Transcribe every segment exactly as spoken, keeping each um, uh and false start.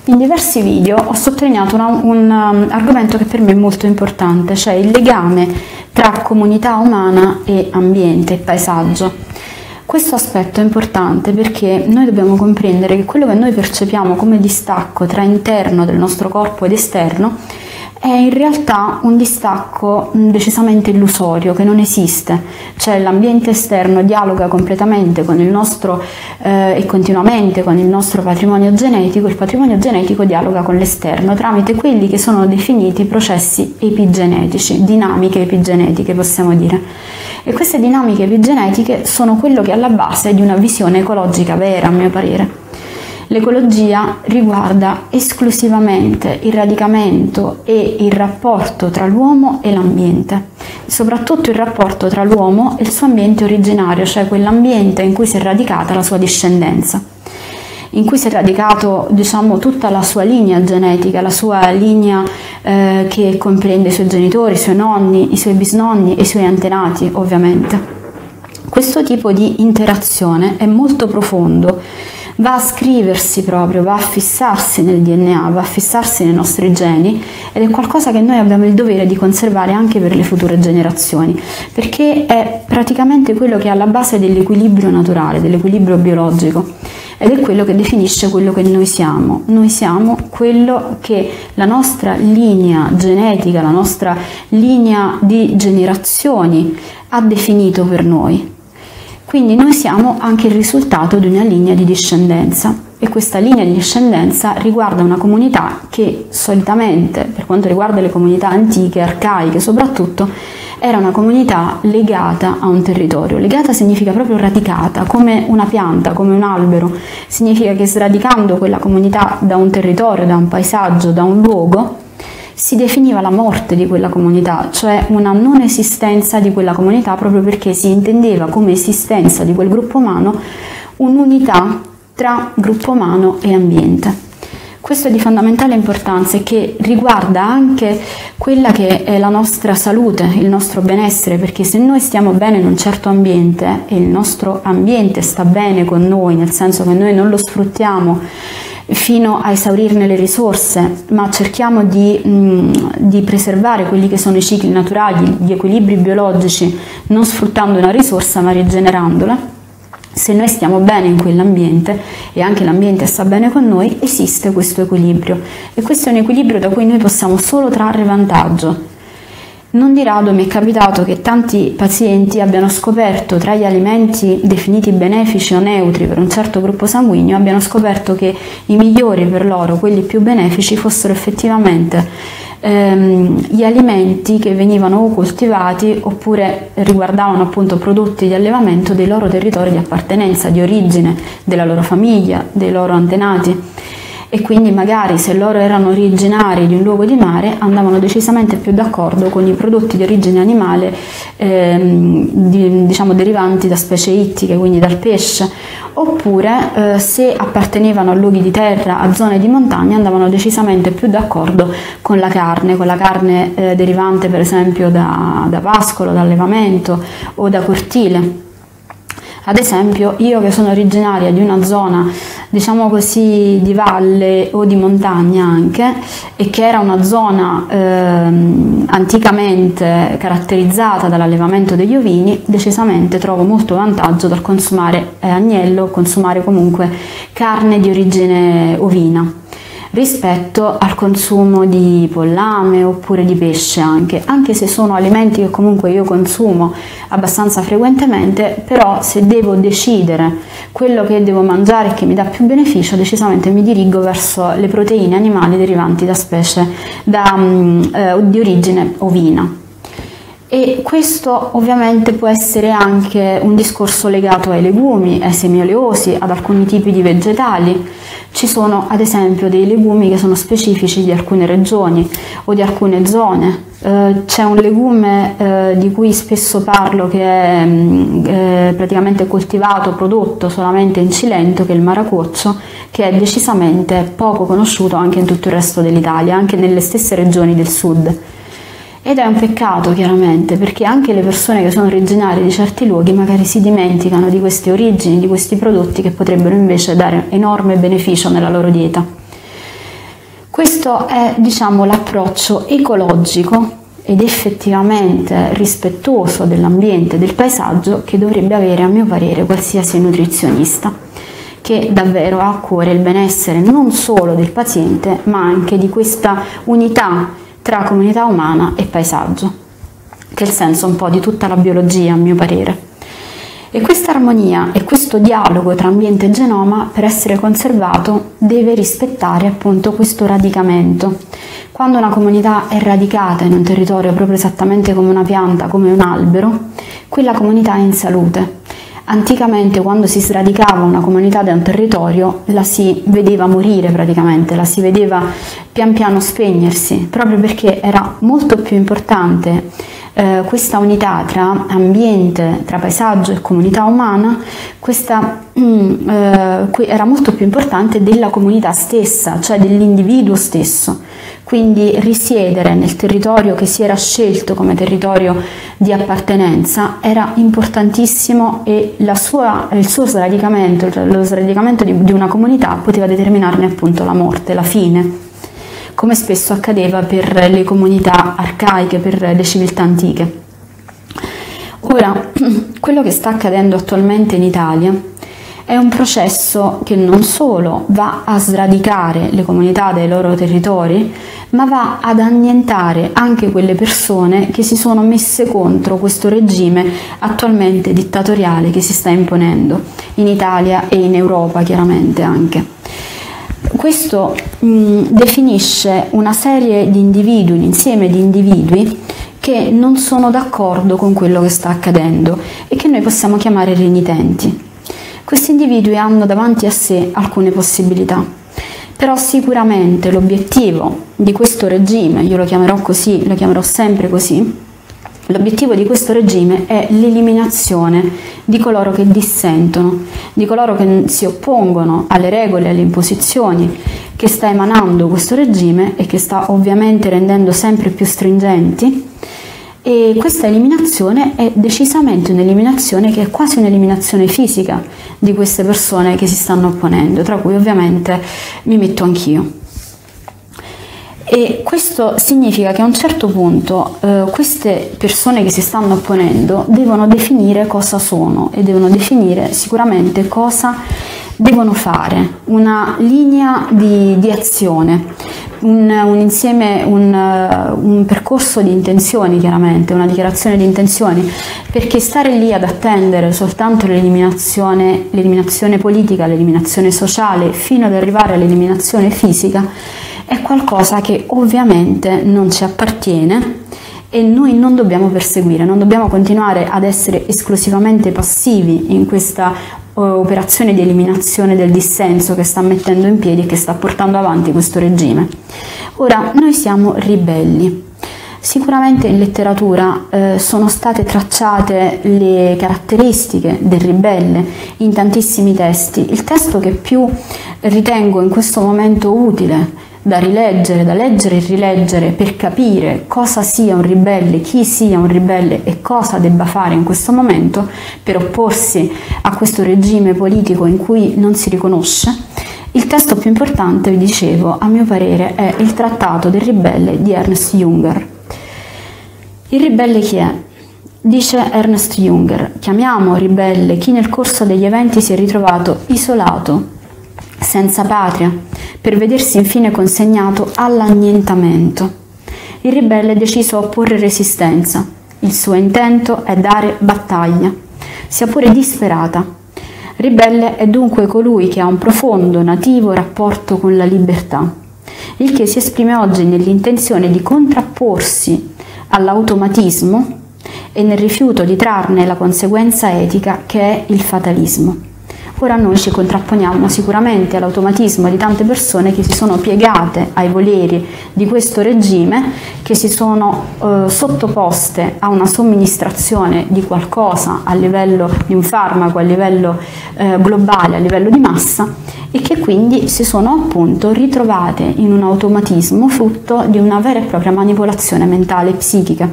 In diversi video ho sottolineato una, un um, argomento che per me è molto importante, cioè il legame tra comunità umana e ambiente e paesaggio. Questo aspetto è importante perché noi dobbiamo comprendere che quello che noi percepiamo come distacco tra interno del nostro corpo ed esterno è in realtà un distacco decisamente illusorio, che non esiste, cioè l'ambiente esterno dialoga completamente con il nostro eh, e continuamente con il nostro patrimonio genetico, il patrimonio genetico dialoga con l'esterno tramite quelli che sono definiti processi epigenetici, dinamiche epigenetiche possiamo dire. E queste dinamiche epigenetiche sono quello che è alla base di una visione ecologica vera, a mio parere. L'ecologia riguarda esclusivamente il radicamento e il rapporto tra l'uomo e l'ambiente, soprattutto il rapporto tra l'uomo e il suo ambiente originario, cioè quell'ambiente in cui si è radicata la sua discendenza, in cui si è radicato, diciamo, tutta la sua linea genetica, la sua linea eh, che comprende i suoi genitori, i suoi nonni, i suoi bisnonni e i suoi antenati, ovviamente. Questo tipo di interazione è molto profondo, va a scriversi proprio, va a fissarsi nel D N A, va a fissarsi nei nostri geni ed è qualcosa che noi abbiamo il dovere di conservare anche per le future generazioni, perché è praticamente quello che è alla base dell'equilibrio naturale, dell'equilibrio biologico ed è quello che definisce quello che noi siamo. Noi siamo quello che la nostra linea genetica, la nostra linea di generazioni ha definito per noi. Quindi noi siamo anche il risultato di una linea di discendenza e questa linea di discendenza riguarda una comunità che solitamente, per quanto riguarda le comunità antiche, arcaiche soprattutto, era una comunità legata a un territorio. Legata significa proprio radicata, come una pianta, come un albero. Significa che sradicando quella comunità da un territorio, da un paesaggio, da un luogo, si definiva la morte di quella comunità, cioè una non esistenza di quella comunità, proprio perché si intendeva come esistenza di quel gruppo umano un'unità tra gruppo umano e ambiente. Questo è di fondamentale importanza e che riguarda anche quella che è la nostra salute, il nostro benessere, perché se noi stiamo bene in un certo ambiente e il nostro ambiente sta bene con noi, nel senso che noi non lo sfruttiamo fino a esaurirne le risorse, ma cerchiamo di, mh, di preservare quelli che sono i cicli naturali, gli equilibri biologici, non sfruttando una risorsa ma rigenerandola. Se noi stiamo bene in quell'ambiente e anche l'ambiente sta bene con noi, esiste questo equilibrio e questo è un equilibrio da cui noi possiamo solo trarre vantaggio. Non di rado mi è capitato che tanti pazienti abbiano scoperto tra gli alimenti definiti benefici o neutri per un certo gruppo sanguigno, abbiano scoperto che i migliori per loro, quelli più benefici, fossero effettivamente ehm, gli alimenti che venivano o coltivati oppure riguardavano appunto prodotti di allevamento dei loro territori di appartenenza, di origine, della loro famiglia, dei loro antenati. E quindi magari se loro erano originari di un luogo di mare andavano decisamente più d'accordo con i prodotti di origine animale ehm, di, diciamo derivanti da specie ittiche, quindi dal pesce, oppure eh, se appartenevano a luoghi di terra, a zone di montagna, andavano decisamente più d'accordo con la carne, con la carne eh, derivante per esempio da, da pascolo, da allevamento o da cortile. Ad esempio, io che sono originaria di una zona, diciamo così, di valle o di montagna anche, e che era una zona ehm, anticamente caratterizzata dall'allevamento degli ovini, decisamente trovo molto vantaggio dal consumare eh, agnello, consumare comunque carne di origine ovina, rispetto al consumo di pollame oppure di pesce anche, anche se sono alimenti che comunque io consumo abbastanza frequentemente, però se devo decidere quello che devo mangiare e che mi dà più beneficio, decisamente mi dirigo verso le proteine animali derivanti da specie da, eh, di origine ovina. E questo ovviamente può essere anche un discorso legato ai legumi, ai semi oleosi, ad alcuni tipi di vegetali. Ci sono ad esempio dei legumi che sono specifici di alcune regioni o di alcune zone. Eh, c'è un legume eh, di cui spesso parlo che è eh, praticamente coltivato, prodotto solamente in Cilento, che è il maracoccio, che è decisamente poco conosciuto anche in tutto il resto dell'Italia, anche nelle stesse regioni del sud. Ed è un peccato chiaramente, perché anche le persone che sono originarie di certi luoghi magari si dimenticano di queste origini, di questi prodotti che potrebbero invece dare enorme beneficio nella loro dieta. Questo è, diciamo, l'approccio ecologico ed effettivamente rispettoso dell'ambiente e del paesaggio che dovrebbe avere, a mio parere, qualsiasi nutrizionista, che davvero ha a cuore il benessere non solo del paziente, ma anche di questa unità tra comunità umana e paesaggio, che è il senso un po' di tutta la biologia, a mio parere. E questa armonia e questo dialogo tra ambiente e genoma, per essere conservato, deve rispettare appunto questo radicamento. Quando una comunità è radicata in un territorio proprio esattamente come una pianta, come un albero, quella comunità è in salute. Anticamente, quando si sradicava una comunità da un territorio, la si vedeva morire praticamente, la si vedeva pian piano spegnersi, proprio perché era molto più importante eh, questa unità tra ambiente, tra paesaggio e comunità umana, questa mm, eh, era molto più importante della comunità stessa, cioè dell'individuo stesso. Quindi risiedere nel territorio che si era scelto come territorio di appartenenza era importantissimo, e la sua, il suo sradicamento, cioè lo sradicamento di, di una comunità poteva determinarne appunto la morte, la fine, come spesso accadeva per le comunità arcaiche, per le civiltà antiche. Ora, quello che sta accadendo attualmente in Italia è un processo che non solo va a sradicare le comunità dai loro territori, ma va ad annientare anche quelle persone che si sono messe contro questo regime attualmente dittatoriale che si sta imponendo in Italia e in Europa, chiaramente anche. Questo mh, definisce una serie di individui, un insieme di individui che non sono d'accordo con quello che sta accadendo e che noi possiamo chiamare renitenti. Questi individui hanno davanti a sé alcune possibilità, però sicuramente l'obiettivo di questo regime, io lo chiamerò così, lo chiamerò sempre così, l'obiettivo di questo regime è l'eliminazione di coloro che dissentono, di coloro che si oppongono alle regole e alle imposizioni che sta emanando questo regime e che sta ovviamente rendendo sempre più stringenti. E questa eliminazione è decisamente un'eliminazione che è quasi un'eliminazione fisica di queste persone che si stanno opponendo, tra cui ovviamente mi metto anch'io. E questo significa che a un certo punto eh, queste persone che si stanno opponendo devono definire cosa sono e devono definire sicuramente cosa devono fare, una linea di, di azione. Un, un insieme, un, un percorso di intenzioni, chiaramente, una dichiarazione di intenzioni, perché stare lì ad attendere soltanto l'eliminazione, l'eliminazione politica, l'eliminazione sociale, fino ad arrivare all'eliminazione fisica, è qualcosa che ovviamente non ci appartiene e noi non dobbiamo perseguire, non dobbiamo continuare ad essere esclusivamente passivi in questa operazione di eliminazione del dissenso che sta mettendo in piedi e che sta portando avanti questo regime. Ora, noi siamo ribelli. Sicuramente in letteratura eh, sono state tracciate le caratteristiche del ribelle in tantissimi testi. Il testo che più ritengo in questo momento utile da rileggere, da leggere e rileggere per capire cosa sia un ribelle, chi sia un ribelle e cosa debba fare in questo momento per opporsi a questo regime politico in cui non si riconosce, il testo più importante, vi dicevo, a mio parere è il Trattato del ribelle di Ernst Junger. Il ribelle chi è? Dice Ernst Junger: chiamiamo ribelle chi nel corso degli eventi si è ritrovato isolato, senza patria, per vedersi infine consegnato all'annientamento. Il ribelle è deciso a opporre resistenza. Il suo intento è dare battaglia, sia pure disperata. Ribelle è dunque colui che ha un profondo, nativo rapporto con la libertà, il che si esprime oggi nell'intenzione di contrapporsi all'automatismo e nel rifiuto di trarne la conseguenza etica che è il fatalismo. Ora noi ci contrapponiamo sicuramente all'automatismo di tante persone che si sono piegate ai voleri di questo regime, che si sono eh, sottoposte a una somministrazione di qualcosa a livello di un farmaco, a livello eh, globale, a livello di massa, e che quindi si sono appunto ritrovate in un automatismo frutto di una vera e propria manipolazione mentale e psichica.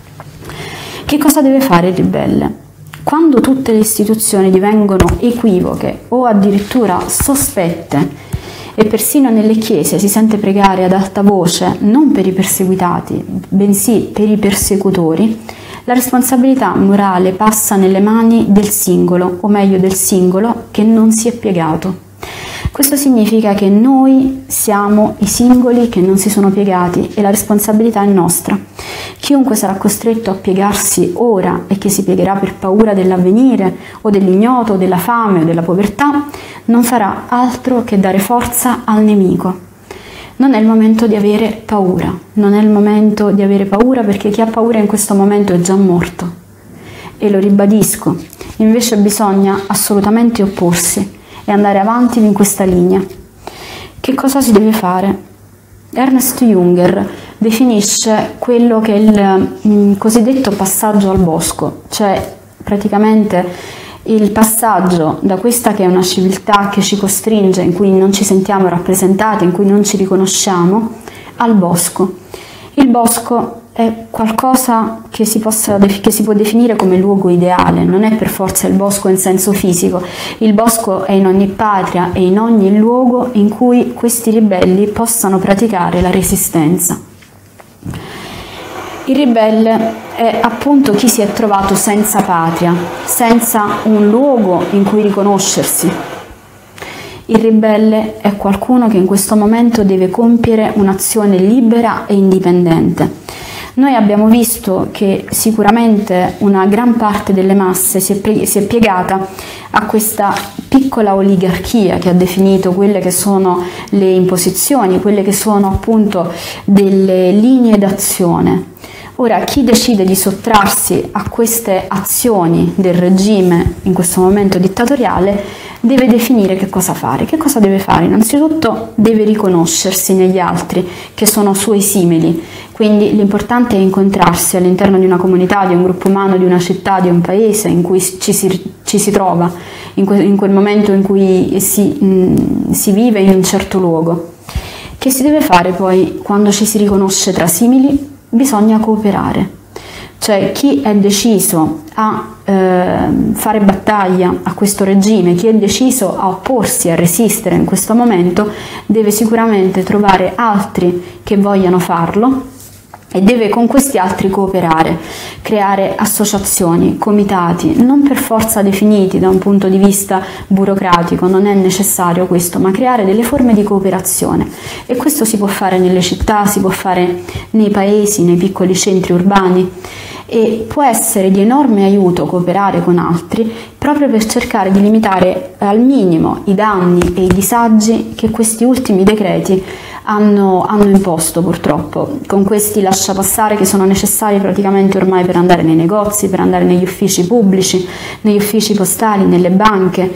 Che cosa deve fare il ribelle? Quando tutte le istituzioni divengono equivoche o addirittura sospette e persino nelle chiese si sente pregare ad alta voce non per i perseguitati, bensì per i persecutori, la responsabilità morale passa nelle mani del singolo, o meglio del singolo che non si è piegato. Questo significa che noi siamo i singoli che non si sono piegati e la responsabilità è nostra. Chiunque sarà costretto a piegarsi ora e che si piegherà per paura dell'avvenire o dell'ignoto, della fame o della povertà, non farà altro che dare forza al nemico. Non è il momento di avere paura, non è il momento di avere paura perché chi ha paura in questo momento è già morto. E lo ribadisco, invece bisogna assolutamente opporsi e andare avanti in questa linea. Che cosa si deve fare? Ernst Junger definisce quello che è il mm, cosiddetto passaggio al bosco, cioè praticamente il passaggio da questa che è una civiltà che ci costringe, in cui non ci sentiamo rappresentati, in cui non ci riconosciamo, al bosco. Il bosco è qualcosa che si, possa, che si può definire come luogo ideale, non è per forza il bosco in senso fisico. Il bosco è in ogni patria e in ogni luogo in cui questi ribelli possano praticare la resistenza. Il ribelle è appunto chi si è trovato senza patria, senza un luogo in cui riconoscersi. Il ribelle è qualcuno che in questo momento deve compiere un'azione libera e indipendente. Noi abbiamo visto che sicuramente una gran parte delle masse si è, si è piegata a questa piccola oligarchia che ha definito quelle che sono le imposizioni, quelle che sono appunto delle linee d'azione. Ora, chi decide di sottrarsi a queste azioni del regime in questo momento dittatoriale deve definire che cosa fare. Che cosa deve fare? Innanzitutto deve riconoscersi negli altri che sono suoi simili, quindi l'importante è incontrarsi all'interno di una comunità, di un gruppo umano, di una città, di un paese in cui ci si, ci si trova, in, que, in quel momento in cui si, mh, si vive in un certo luogo. Che si deve fare poi quando ci si riconosce tra simili? Bisogna cooperare, cioè chi è deciso a eh, fare battaglia a questo regime, chi è deciso a opporsi, a resistere in questo momento, deve sicuramente trovare altri che vogliano farlo e deve con questi altri cooperare, creare associazioni, comitati, non per forza definiti da un punto di vista burocratico, non è necessario questo, ma creare delle forme di cooperazione. E questo si può fare nelle città, si può fare nei paesi, nei piccoli centri urbani, e può essere di enorme aiuto cooperare con altri proprio per cercare di limitare al minimo i danni e i disagi che questi ultimi decreti hanno, hanno imposto purtroppo, con questi lasciapassare che sono necessari praticamente ormai per andare nei negozi, per andare negli uffici pubblici, negli uffici postali, nelle banche.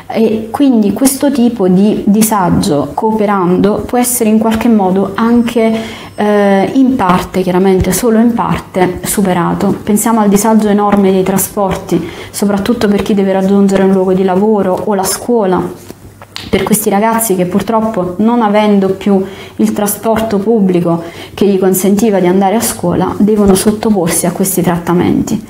E quindi questo tipo di disagio, cooperando, può essere in qualche modo anche eh, in parte, chiaramente solo in parte, superato. Pensiamo al disagio enorme dei trasporti, soprattutto per chi deve raggiungere un luogo di lavoro o la scuola, per questi ragazzi che purtroppo, non avendo più il trasporto pubblico che gli consentiva di andare a scuola, devono sottoporsi a questi trattamenti.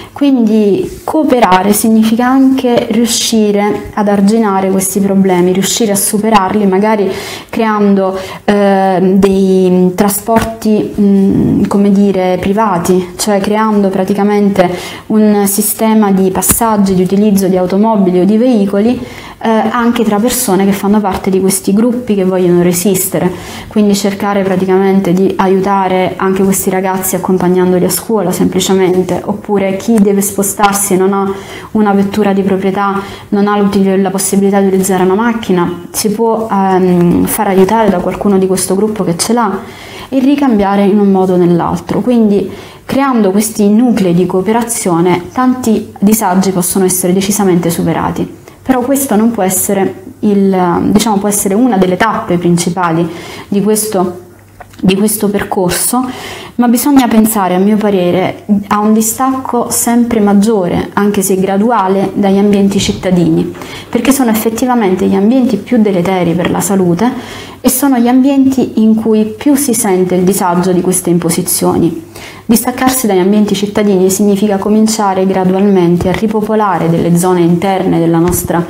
Quindi cooperare significa anche riuscire ad arginare questi problemi, riuscire a superarli, magari creando eh, dei trasporti mh, come dire privati, cioè creando praticamente un sistema di passaggi, di utilizzo di automobili o di veicoli eh, anche tra persone che fanno parte di questi gruppi che vogliono resistere, quindi cercare praticamente di aiutare anche questi ragazzi accompagnandoli a scuola semplicemente, oppure chi deve spostarsi e non ha una vettura di proprietà, non ha la possibilità di utilizzare una macchina, si può ehm, far aiutare da qualcuno di questo gruppo che ce l'ha e ricambiare in un modo o nell'altro. Quindi creando questi nuclei di cooperazione tanti disagi possono essere decisamente superati. Però questo non può essere, il, diciamo, può essere una delle tappe principali di questo, di questo percorso, ma bisogna pensare, a mio parere, a un distacco sempre maggiore, anche se graduale, dagli ambienti cittadini, perché sono effettivamente gli ambienti più deleteri per la salute e sono gli ambienti in cui più si sente il disagio di queste imposizioni. Distaccarsi dagli ambienti cittadini significa cominciare gradualmente a ripopolare delle zone interne della nostra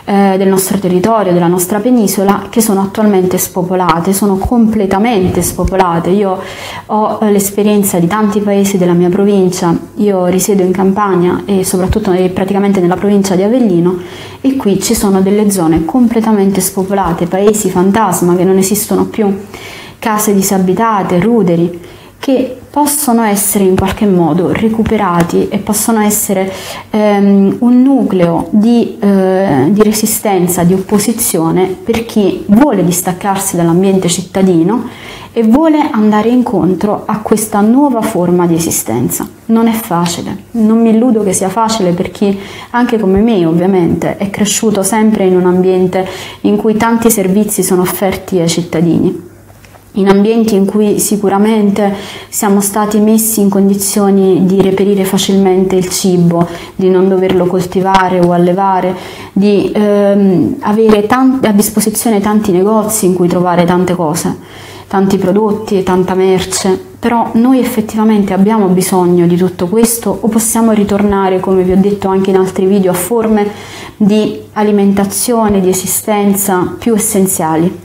eh, del nostro territorio, della nostra penisola, che sono attualmente spopolate, sono completamente spopolate. Io ho eh, l'esperienza di tanti paesi della mia provincia, io risiedo in Campania e soprattutto eh, praticamente nella provincia di Avellino, e qui ci sono delle zone completamente spopolate, paesi fantasma che non esistono più, case disabitate, ruderi, che possono essere in qualche modo recuperati e possono essere ehm, un nucleo di, eh, di resistenza, di opposizione per chi vuole distaccarsi dall'ambiente cittadino e vuole andare incontro a questa nuova forma di esistenza. Non è facile, non mi illudo che sia facile per chi, anche come me ovviamente, è cresciuto sempre in un ambiente in cui tanti servizi sono offerti ai cittadini, in ambienti in cui sicuramente siamo stati messi in condizioni di reperire facilmente il cibo, di non doverlo coltivare o allevare, di ehm, avere a disposizione tanti negozi in cui trovare tante cose, tanti prodotti, tanta merce. Però noi effettivamente abbiamo bisogno di tutto questo o possiamo ritornare, come vi ho detto anche in altri video, a forme di alimentazione, di esistenza più essenziali?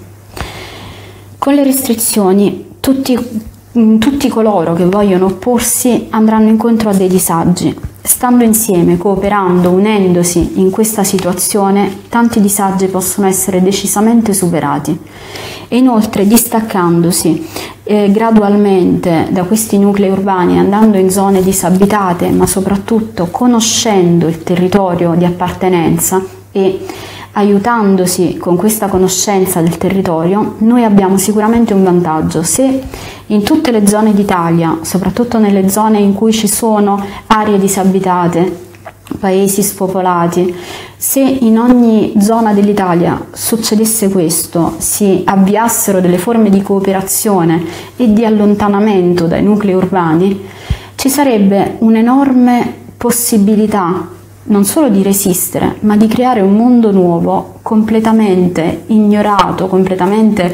Con le restrizioni tutti, tutti coloro che vogliono opporsi andranno incontro a dei disagi. Stando insieme, cooperando, unendosi in questa situazione, tanti disagi possono essere decisamente superati. E inoltre, distaccandosi eh, gradualmente da questi nuclei urbani, andando in zone disabitate, ma soprattutto conoscendo il territorio di appartenenza e aiutandosi con questa conoscenza del territorio, noi abbiamo sicuramente un vantaggio. Se in tutte le zone d'Italia, soprattutto nelle zone in cui ci sono aree disabitate, paesi spopolati, se in ogni zona dell'Italia succedesse questo, si avviassero delle forme di cooperazione e di allontanamento dai nuclei urbani, ci sarebbe un'enorme possibilità non solo di resistere, ma di creare un mondo nuovo completamente ignorato, completamente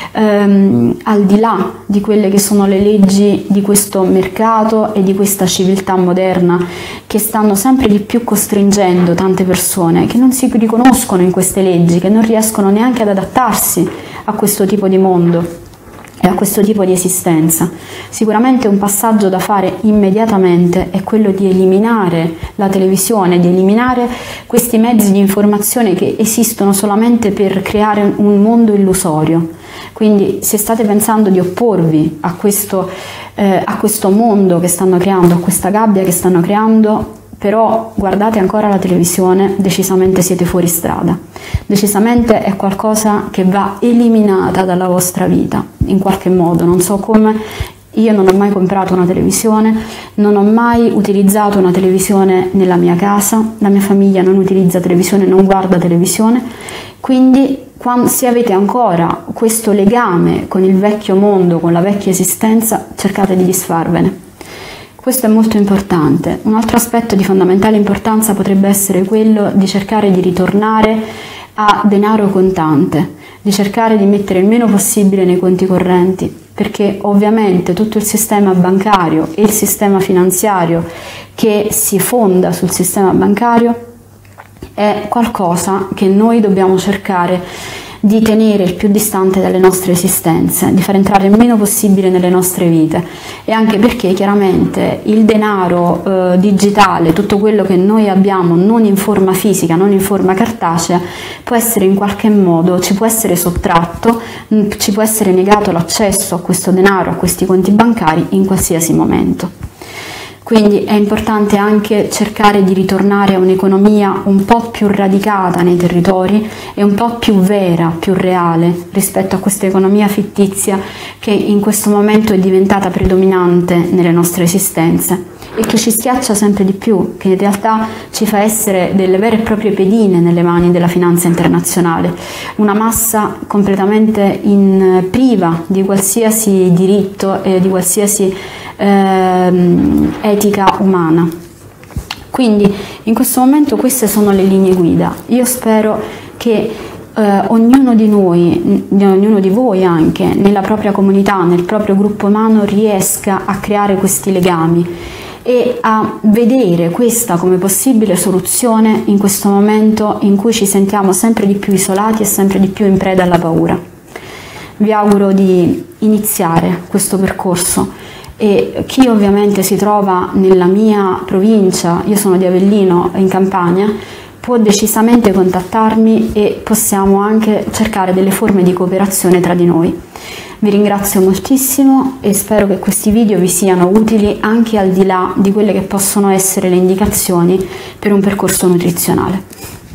ehm, al di là di quelle che sono le leggi di questo mercato e di questa civiltà moderna che stanno sempre di più costringendo tante persone che non si riconoscono in queste leggi, che non riescono neanche ad adattarsi a questo tipo di mondo e a questo tipo di esistenza. Sicuramente un passaggio da fare immediatamente è quello di eliminare la televisione, di eliminare questi mezzi di informazione che esistono solamente per creare un mondo illusorio. Quindi se state pensando di opporvi a questo, eh, a questo mondo che stanno creando, a questa gabbia che stanno creando, però guardate ancora la televisione, decisamente siete fuori strada, decisamente è qualcosa che va eliminata dalla vostra vita in qualche modo, non so come. Io non ho mai comprato una televisione, non ho mai utilizzato una televisione nella mia casa, la mia famiglia non utilizza televisione, non guarda televisione, quindi quando, se avete ancora questo legame con il vecchio mondo, con la vecchia esistenza, cercate di disfarvene. Questo è molto importante. Un altro aspetto di fondamentale importanza potrebbe essere quello di cercare di ritornare a denaro contante, di cercare di mettere il meno possibile nei conti correnti, perché ovviamente tutto il sistema bancario e il sistema finanziario che si fonda sul sistema bancario è qualcosa che noi dobbiamo cercare di tenere il più distante dalle nostre esistenze, di far entrare il meno possibile nelle nostre vite, e anche perché chiaramente il denaro eh, digitale, tutto quello che noi abbiamo non in forma fisica, non in forma cartacea, può essere in qualche modo, ci può essere sottratto, mh, ci può essere negato l'accesso a questo denaro, a questi conti bancari in qualsiasi momento. Quindi è importante anche cercare di ritornare a un'economia un po' più radicata nei territori e un po' più vera, più reale rispetto a questa economia fittizia che in questo momento è diventata predominante nelle nostre esistenze e che ci schiaccia sempre di più, che in realtà ci fa essere delle vere e proprie pedine nelle mani della finanza internazionale, una massa completamente in, priva di qualsiasi diritto e di qualsiasi ehm, etica umana. Quindi in questo momento queste sono le linee guida. Io spero che eh, ognuno di noi, ognuno di voi anche, nella propria comunità, nel proprio gruppo umano riesca a creare questi legami e a vedere questa come possibile soluzione in questo momento in cui ci sentiamo sempre di più isolati e sempre di più in preda alla paura. Vi auguro di iniziare questo percorso e chi ovviamente si trova nella mia provincia, io sono di Avellino in Campania, può decisamente contattarmi e possiamo anche cercare delle forme di cooperazione tra di noi. Vi ringrazio moltissimo e spero che questi video vi siano utili anche al di là di quelle che possono essere le indicazioni per un percorso nutrizionale.